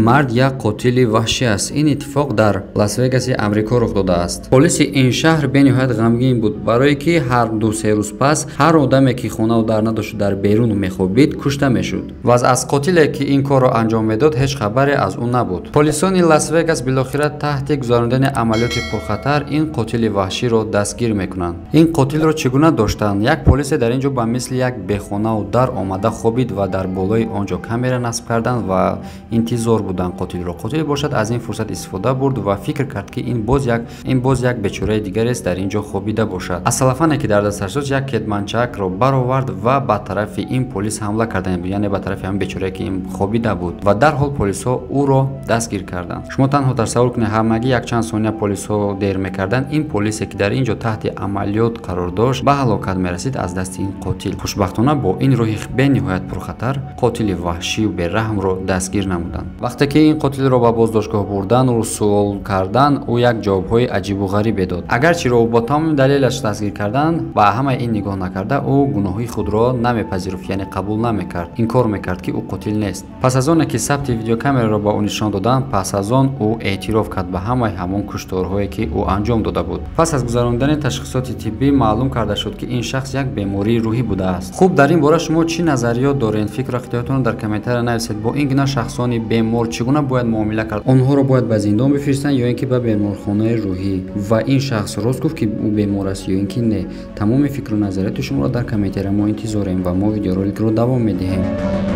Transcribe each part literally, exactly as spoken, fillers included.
мард як қотили ваҳшӣ аст. Ин иттифоқ дар Лас-Вегаси Амрико рух додааст. Полиси ин шаҳр бениҳоят ғамгин буд, барое ки ҳар ду-се рӯз пас ҳар одаме ки хонаву дар надошт дар берун мехобид кушта мешуд. Ваз аз қотиле ки ин корро анҷом медод ҳеҷ хабаре аз ӯ набуд. Полисони Лас-Вегас билохира таҳти гузарондани амалиёти пурхатар ин қотили ваҳширо дастгир мекунанд. Ин қотилро чӣ гуна доштанд? Як полисе дар ин ҷо ба мисли як бехонаву дар омада хобид ва дар болои он ҷо камера насб карданд ва интизор буданд қотилро. Қотил бошад аз ин фурсат истифода бурд ва фикр кард ки ин боз як ин боз як бечораи дигарест дар ин ҷо хобида бошад. Аз салафане ки дар дасташ дошт як кетманчакро баровард ва ба тарафи ин полис ҳамла кардан, яъне ба тарафи ҳамин бечорае ки ин хобида буд ва дарҳол полисҳо ӯро дастгир карданд. Шумо танҳо тасаввур кунед, ҳамагӣ якчанд сония полисҳо дер мекарданд, ин полисе ки дар ин ҷо таҳти амалиёт қарор дошт ба ҳалокат мерасид аз дасти ин қотил. Хушбахтона бо ин роҳи бениҳоят пурхатар қотили ваҳшию бераҳмро дастгир намуданд. Вақте ки ин қотилро ба боздоштгоҳ бурдан ӯ суол кардан, ӯ як ҷавобҳои аҷибу ғарибе дод. Агарчиро ӯ бо тамоми далелаш дастгир кардан, ба ҳамаи ин нигоҳ накарда, ӯ гуноҳи худро намепазируфт, яъне қабул намекард, инкор мекард ки ӯ қотил нест. Пас аз оне ки сабти видеокамераро ба ӯ нишон доданд, пас аз он ӯ эътироф кард ба ҳамаи ҳамон кушторҳое ки ӯ анҷом дода буд. Пас аз гузарондани ташхисоти тиббӣ маълум карда шуд ки ин шахс як бемории рӯҳӣ будааст. Хуб, дар ин бора шумо чӣ назариёт доред? Фикру ихтиёртонро дар комментария нависед. Бо ин гуна шахсони бемор чӣ гуна бояд муомила кард? Онҳоро бояд ба зиндон бифиристанд ё ин ки ба беморхонаи рӯҳӣ? Ва ин шахс рост гуфт ки ӯ бемор аст ё ин ки не? Тамоми фикру назариёти шуморо дар комментария мо интизорем ва мо видеороликро давом медиҳем.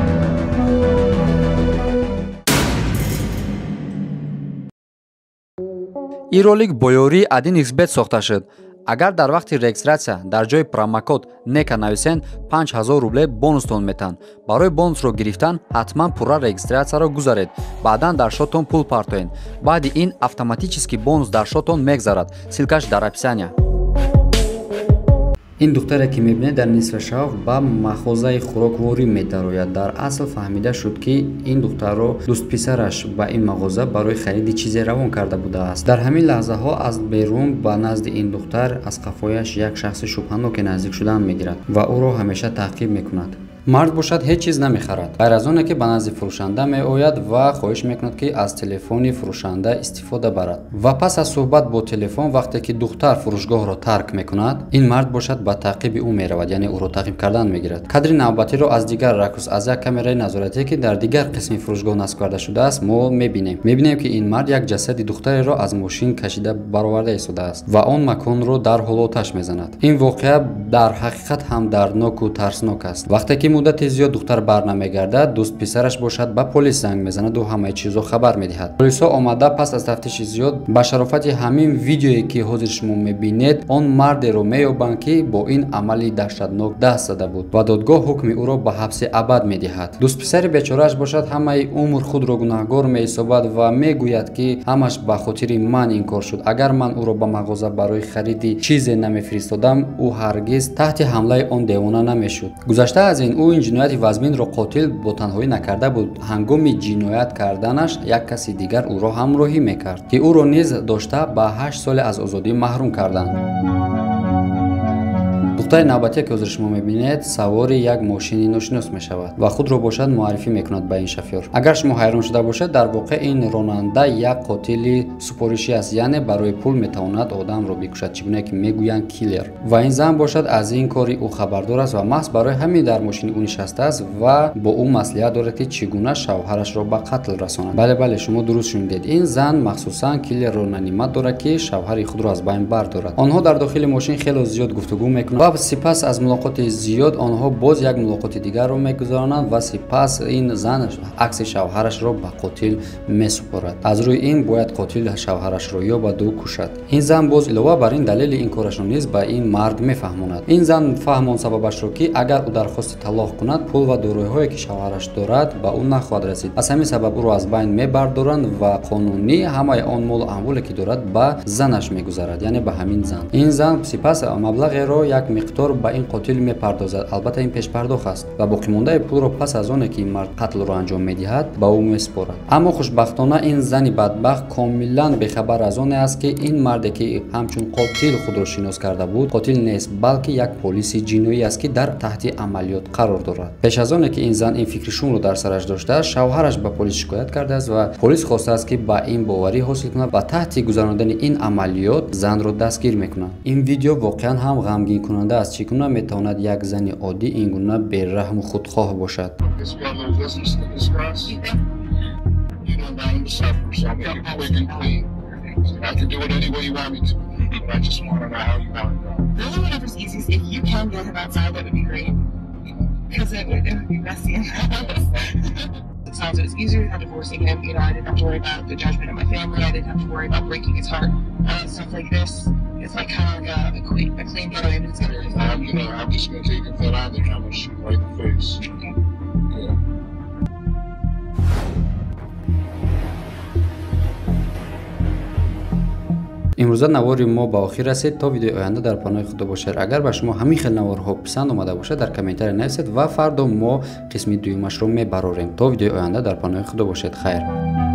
ин ролик бо ёрии один икс бет сохта шуд. Агар дар вақти регистратсия дар ҷои промокод нека нависен, панҷ ҳазор рубле бонустон метан. Барои бонусро гирифтан ҳатман пурра регистратсияро гузаред. Баъдан дар шотон пул партоен. Баъди ин автоматически бонус дар шотон мегзарад. Силкаш дар описания. ин духтаре ки мебинед дар нисфи шав ба махозаи хӯрокворӣ медарояд. Дар асл фаҳмида шуд ки ин духтарро дӯстписараш ба ин мағоза барои хариди чизе равон карда будааст. Дар ҳамин лаҳзаҳо аз берун ба назди ин духтар аз қафояш як шахси шубҳаноке наздик шудан мегирад ва ӯро ҳамеша таъқиб мекунад. Мард бошад ҳеҷ чиз намехарад, ғайр аз оне ки ба назди фурӯшанда меояд ва хоҳиш мекунад ки аз телефони фурӯшанда истифода барад. Ва пас аз суҳбат бо телефон, вақте ки духтар фурӯшгоҳро тарк мекунад, ин мард бошад ба таъқиби ӯ меравад, яъне ӯро таъқиб кардан мегирад. Кадри навбатиро аз дигар ракурс, аз як камераи назоратие ки дар дигар қисми фурӯшгоҳ насб карда шудааст, мо мебинем. Мебинем ки ин мард як ҷасади духтареро аз мошин кашида бароварда истодааст ва он маконро дарҳол оташ мезанад. Ин воқеа дар ҳақиқат ҳам дардноку тарснок аст. Вақте ки муддати зиёд духтар барнамегардад, дӯст писараш бошад ба полис занг мезанаду ҳамаи чизро хабар медиҳад. Полисҳо омада пас аз тафтиши зиёд ба шарофати ҳамин видеое ки ҳозир шумо мебинед, он мардеро меёбанд ки бо ин амали даҳшатнок даст зада буд ва додгоҳ ҳукми ӯро ба ҳабси абад медиҳад. Дӯстписари бечорааш бошад ҳамаи умр худро гунаҳгор меҳисобад ва мегӯяд ки ҳамаш ба хотири ман ин кор шуд. Агар ман ӯро ба мағоза барои хариди чизе намефиристодам, ӯ ҳаргиз таҳти ҳамлаи он девона намешуд. Гузашта аз ин ӯ ин ҷинояти вазминро қотил бо танҳоӣ накарда буд. Ҳангоми ҷиноят карданаш як каси дигар ӯро ҳамроҳӣ мекард, ки ӯро низ дошта ба ҳашт соле аз озодӣ маҳрум карданд. духтари навбатие ки ҳозир шумо мебинед, савори як мошини ношинос мешавад ва худро бошад муаррифӣ мекунад ба ин шофёр. Агар шумо ҳайрон шуда бошед, дар воқеъ ин ронанда як қотили супоришӣ аст, яъне барои пул метавонад одамро бикушад, чӣ гуне ки мегӯянд киллер. Ва ин зан бошад аз ин кори ӯ хабардор аст ва маҳз барои ҳамин дар мошини ӯ нишастааст ва бо ӯ маслиҳат дорад ки чӣ гуна шавҳарашро ба қатл расонад. Бале бале, шумо дуруст шунидед. Ин зан махсусан киллерро нанимат дорад ки шавҳари худро аз байн бардорад. Онҳо дар дохили мошин хело зиёд гуфтугӯ мекунанд ва сипас аз мулоқоти зиёд онҳо боз як мулоқоти дигарро мегузаронанд ва сипас ин зан акси шавҳарашро ба қотил месупорад. Аз рӯи ин бояд қотил шавҳарашро ёбаду кушад. Ин зан боз илова бар ин далели ин корашро низ ба ин мард мефаҳмонад. Ин зан фаҳмон сабабашро ки агар ӯ дархости талоқ кунад, пул ва дороиҳое ки шавҳараш дорад ба ӯ нахоҳад расид. Аз ҳамин сабаб ӯро аз байн мебардоранд ва қонунӣ ҳамаи он молу амволе ки дорад ба занаш мегузарад, яъне ба ҳамин зан. Ин зан сипас маблағеро як مقدار به این قاتل میپردازد. البته این پیش پرداخت است و باقی مانده پول را پس از آن که این مرد قتل را انجام میدهد به او میسپارد. اما خوشبختانه این زن بدبخت کاملا بخبر از آن است که این مرد که همچون قاتل خود را شناس کرده بود قاتل نیست، بلکه یک پلیس جنایی است که در تحت عملیات قرار دارد. پیش از آن که این زن این فکرشون رو در سرش داشته، شوهرش به پلیس شکایت کرده است و پلیس خواسته است که با این باوری حاصل کنه و تحت گذراندن این عملیات زن رو دستگیر میکنه. این ویدیو واقعا هم غمگین کننده است. چگونه میتواند یک زن عادی این گونه بی‌رحم و خودخواه باشد؟ I can do it any way you want me to, but I just want to know how you want to go. Really, whatever's easiest. If you can get him outside, that would be great. Because it would, it would be messy in the house. It sounds it's easier than divorcing him. You know, I didn't have to worry about the judgment of my family. I didn't have to worry about breaking his heart. Uh, stuff like this. It's like kind of like a, a clean, a clean getaway, but it's gonna be fun. You know, I'm just gonna take it that out there. I'm gonna shoot right in the face. Okay. Yeah. امروزه نوار ما به آخر رسید. تا ویدیو آینده در پناه خدا باشید. اگر به شما همین خیلی نوارها پسند اومده باشه در کامنتر نویسید و فردا ما قسم دومش رو میبراریم. تا ویدیو آینده در پناه خدا باشید. خیر.